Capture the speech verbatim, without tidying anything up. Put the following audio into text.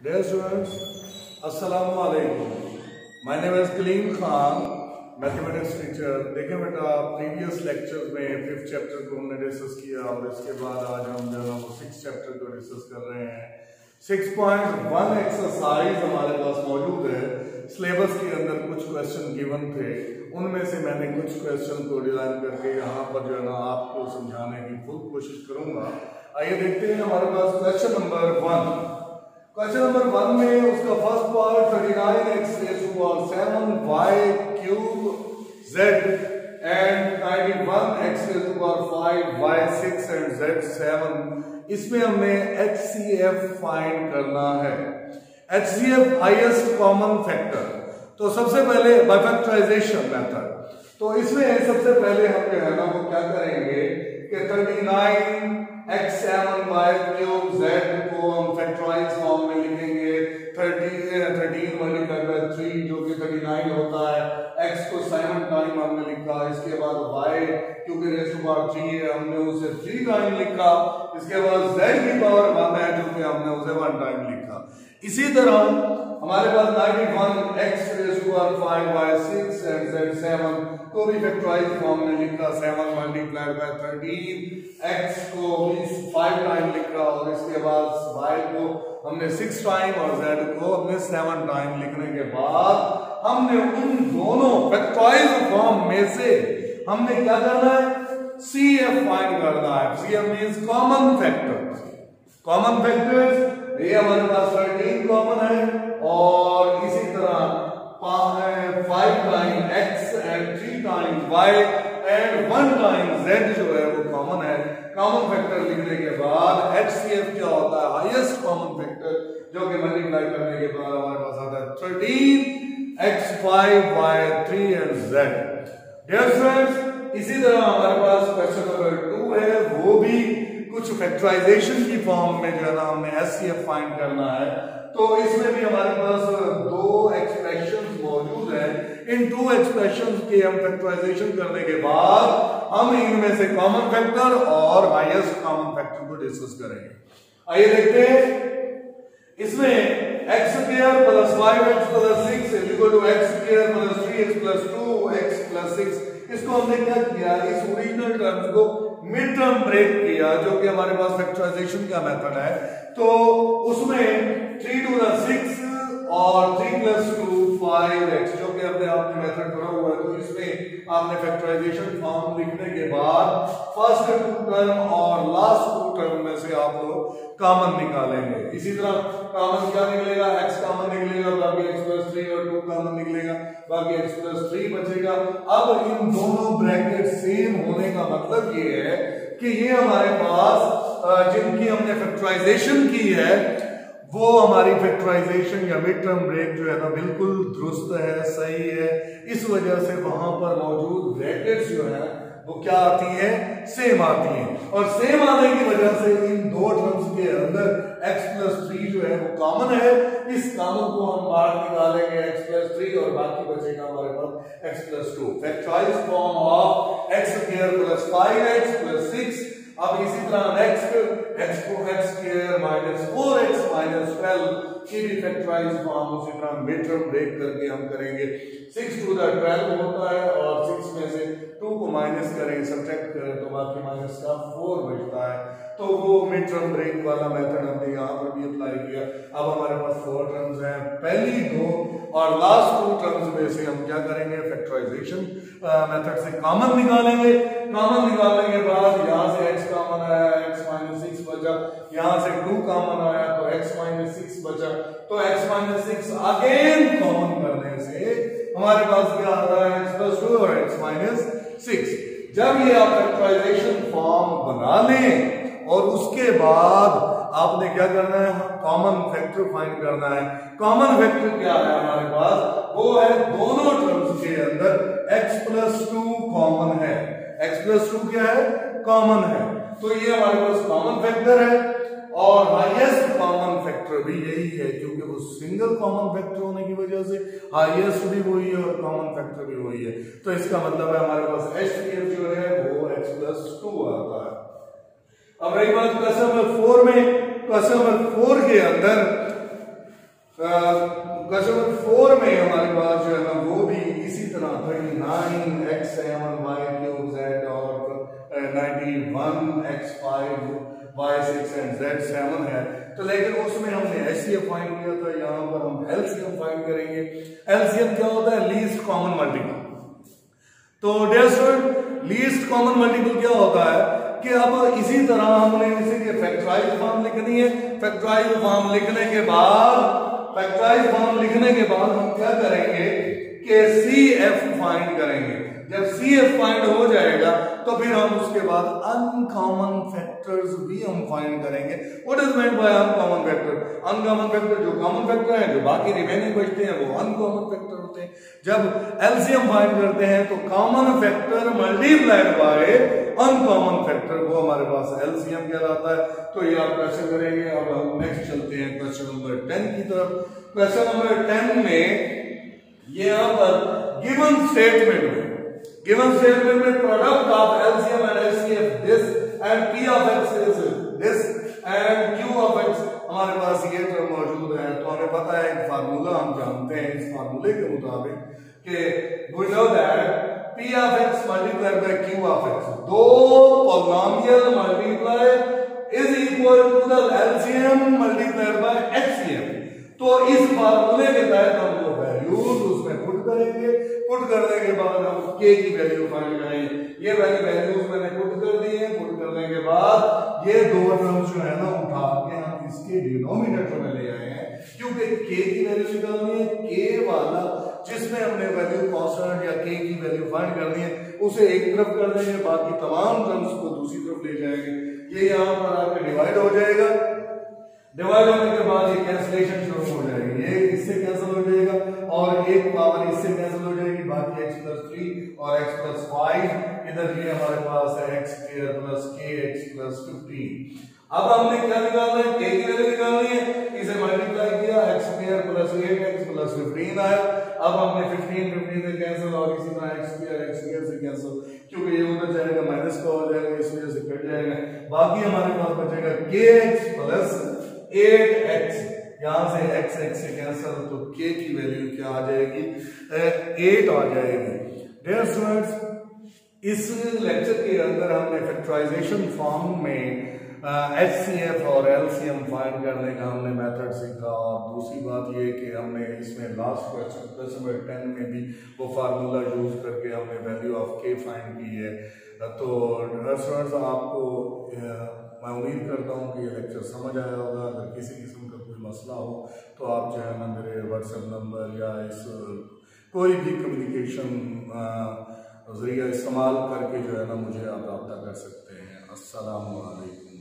Dear students, Assalamu alaikum. My name is Kaleem Khan, mathematics teacher. देखें बेटा, previous lectures में fifth chapter को हमने डिस्कस किया और इसके बाद आज हम जो है वो सिक्स चैप्टर को डिस्कस कर रहे हैं। सिक्स पॉइंट वन एक्सरसाइज हमारे पास मौजूद है। सिलेबस के अंदर कुछ क्वेश्चन गिवन थे, उनमें से मैंने कुछ क्वेश्चन को डिजाइन करके यहाँ पर जो है ना आपको समझाने की फुल कोशिश करूंगा। आइए देखते हैं हमारे पास question number one. Question number one में उसका first part thirty nine x raise to power seven y cube z and ninety one x raise to power five y six and z seven. इसमें हमें H C F find करना है। H C F highest common factor. तो सबसे पहले by factorization method, तो इसमें सबसे पहले हम जो है ना वो क्या करेंगे कि thirty nine x seven y cube z को हम फैक्टराइज फॉर्म में लिखेंगे। थर्टीन मल्टीप्लाई बाय थ्री जो कि थर्टी नाइन होता है। एक्स को सेवन टाइम हमने लिखा, इसके बाद वाई क्योंकि रेज़ टू पावर थ्री है हमने उसे थ्री टाइम लिखा, इसके बाद जेड की पावर वन है जो कि हमने उसे वन टाइम लिखा। इसी तरह हमारे पास ninety one x raise to power five y six and z seven को भी फैक्टराइज फॉर्म में लिखा। Seven multiplied by thirteen, x को फाइव टाइम लिखा और इसके बाद वाई को हमने सिक्स टाइम और जेड को हमने सेवन टाइम लिखने के बाद हमने उन दोनों फैक्टराइज फॉर्म में से हमने क्या करना है, सी एफ फाइंड करना है। C F means common factors. Common factors ये हमारे पास थर्टीन कॉमन है और इसी तरह five time x and three time y and one time z जो है वो कॉमन है। कॉमन फैक्टर लिखने के बाद एच सी एफ क्या होता है, हाईएस्ट कॉमन फैक्टर, जो कि मल्टीप्लाई करने के बाद हमारे पास आता है thirteen x five y three and z. Dear friends, इसी तरह हमारे पास क्वेश्चन नंबर टू है, वो भी कुछ फैक्टराइजेशन की फॉर्म में जो है ना हमने एच सी एफ फाइंड करना है। तो इसमें भी हमारे पास दो एक्सप्रेशंस मौजूद है। इन टू एक्सप्रेशंस के हम फैक्टराइजेशन करने के बाद हम इनमें से कॉमन फैक्टर और हाईएस्ट कॉमन फैक्टर को डिस्कस करेंगे। आइए देखते हैं। इसमें x square plus five x plus six is equal to x square plus three x plus two x plus six. इसको हमने क्या किया, इस ओरिजिनल टर्म्स को मिड टर्म ब्रेक किया, जो कि हमारे पास फैक्टराइजेशन का मेथड है। तो उसमें थ्री टू द सिक्स और three plus two five x जो कि अपने आपने मेथड पढ़ा हुआ है। तो इसमें आपने फैक्टराइजेशन फॉर्म लिखने के बाद फर्स्ट टू टर्म और लास्ट टू टर्म में से आप लोग कॉमन निकालेंगे। इसी तरह कॉमन क्या निकलेगा, एक्स कॉमन निकलेगा, बाकी एक्स प्लस थ्री और टू कॉमन निकलेगा, बाकी एक्स प्लस थ्री बचेगा। अब इन दोनों ब्रैकेट सेम होने का मतलब ये है कि ये हमारे पास जिनकी हमने फैक्टराइजेशन की है वो हमारी फैक्टराइजेशन या मिड टर्म ब्रेक जो है ना बिल्कुल दुरुस्त है, सही है। इस वजह से वहां पर मौजूद ब्रैकेट्स जो है वो क्या आती है, सेम आती हैं। और सेम आने की वजह से इन दो टर्म्स के अंदर x प्लस थ्री जो है वो कॉमन है। इस कॉमन को हम बाहर निकालेंगे x प्लस थ्री और बाकी बचेगा हमारे पास x plus two. Factorise form of x square plus five x plus six. अब इसी तरह नेक्स्ट x को x square minus four x minus twelve की भी फैक्टराइज फॉर्म उसी तरह मिड टर्म ब्रेक करके हम करेंगे। सिक्स टू द ट्वेल्व होता है और सिक्स में से टू को माइनस करें, सब्ट्रैक्ट करें तो बाकी माइनस का फोर बचता है। तो वो मिड टर्म ब्रेक वाला मेथड हमने यहाँ पर भी अप्लाई किया। अब हमारे पास फोर टर्म्स हैं, पहली दो और लास्ट टू टर्म्स में से हम क्या करेंगे, फैक्टराइजेशन मेथड से कॉमन निकालेंगे। कॉमन निकालने के बाद यहाँ से x कॉमन आया, x माइनस सिक्स बचा, यहाँ से टू कॉमन आया तो x माइनस सिक्स बचा। तो x minus six again common करने से हमारे पास क्या आ रहा है, x प्लस टू और x माइनस सिक्स। जब ये आप फैक्टराइजेशन फॉर्म बना लें और उसके बाद आपने क्या करना है, कॉमन फैक्टर फाइंड करना है। कॉमन फैक्टर क्या है हमारे पास, वो है दोनों टर्म्स के अंदर x प्लस टू कॉमन है। x प्लस टू क्या है, कॉमन है। तो ये हमारे पास कॉमन फैक्टर है और हाईएस्ट कॉमन फैक्टर भी यही है, क्योंकि वो सिंगल कॉमन फैक्टर होने की वजह से हाईएस्ट भी वही है और कॉमन फैक्टर भी वही है। तो इसका मतलब है हमारे पास एच सी एफ जो है वो x प्लस टू आता है। अब रही बात क्वेश्चन नंबर फोर में, क्वेश्चन नंबर फोर के अंदर क्वेश्चन नंबर फोर में हमारे पास जो है ना वो भी इसी तरह thirty nine x seven y cube z और ninety one x five y six and z seven है। तो लेकिन उसमें हमने एचसीएफ फाइंड किया था, यहाँ पर हम एलसीएम फाइंड करेंगे। एलसीएम क्या होता है? Least common multiple. तो dear student, least common multiple क्या होता है कि अब इसी तरह हमने इसी के फैक्टराइज फॉर्म लिखनी है। फैक्टराइज फॉर्म लिखने के बाद फैक्टराइज फॉर्म लिखने के बाद हम क्या करेंगे कि सी एफ फाइंड करेंगे। जब सी एफ फाइंड हो जाएगा तो फिर हम उसके बाद अनकॉमन फैक्टर्स भी हम फाइंड करेंगे। What is meant by uncommon factor? Uncommon factor जो कॉमन फैक्टर है, जो बाकी रिमेनिंग बचते हैं वो अनकॉमन फैक्टर होते हैं। जब एलसीएम फाइंड करते हैं तो common factor multiplied by uncommon factor, वो हमारे पास एलसीएम कहलाता है। तो ये आप कैसे करेंगे? अब हम नेक्स्ट चलते हैं क्वेश्चन नंबर टेन की तरफ। क्वेश्चन नंबर टेन में ये यहां पर गिवन स्टेटमेंट में गिवन स्टेटमेंट में product of LCM and HCF this and P of x is this and Q of x, हमारे पास ये टर्म मौजूद है। तो हमें पता है एक फार्मूला हम जानते हैं, इस फार्मूले के मुताबिक कि we know that P of x multiplied by Q of x, दो polynomial multiply is equal to the L C M multiplied by H C M। तो इस फार्मूले के तहत हम वो वैल्यूज उसमें पुट करेंगे। पुट करने के बाद हम k की वैल्यू फाइंड करेंगे। ये वाली वैल्यूज मैंने पुट कर दी है। पुट करने के बाद ये दो टर्म्स जो है ना उठा के हम इसके डिनोमिनेटर में ले आए हैं, क्योंकि k की वैल्यू निकालनी है। k वाला जिसमें हमने वैल्यू कांस्टेंट या k की वैल्यू फाइंड करनी है उसे एक तरफ कर देंगे, बाकी तमाम टर्म्स को दूसरी तरफ ले जाएंगे। ये यहाँ पर आके डिवाइड हो जाएगा। डिवाइड होने के बाद ये कैंसिलेशन शुरू हो जाएगी। ये इससे कैंसिल हो जाएगा और एक पावर इससे कैंसिल हो जाएगी। बाकी x प्लस थ्री और x प्लस फाइव, इधर ये हमारे पास है x square plus k x plus fifteen. अब हमने क्या निकालना है? k की वैल्यू निकालनी है। इसे मल्टीप्लाई किया, x square plus eight x plus fifteen आया। अब हमने फिफ्टीन फिफ्टीन से कैंसिल और इसी तरह x स्क्वायर x स्क्वायर से कैंसिल, क्योंकि ये उधर जाएगा माइनस का हो जाएगा, इस वजह से कट जाएगा। बाकी हमारे पास बचेगा kx प्लस एट एक्स, यहां से x x से कैंसिल, तो k की वैल्यू क्या आ जाएगी? एट आ जाएगी। डियर स्टूडेंट्स, इस लेक्चर के अंदर हमने फैक्टराइजेशन फॉर्म में एचसीएफ और एलसीएम फाइंड करने का हमने मेथड सीखा। और दूसरी बात ये कि हमने इसमें last question question number ten में भी वो फार्मूला यूज करके हमने वैल्यू ऑफ के फाइंड की है। तो स्टूडेंट्स, आपको मैं उम्मीद करता हूँ कि ये लेक्चर समझ आया होगा। अगर किसी किस्म का कोई मसला हो तो आप जो है ना मेरे व्हाट्सएप नंबर या इस कोई भी कम्युनिकेशन जरिया इस्तेमाल करके जो है ना मुझे आप रब्ता कर सकते हैं। अस्सलामु अलैकुम।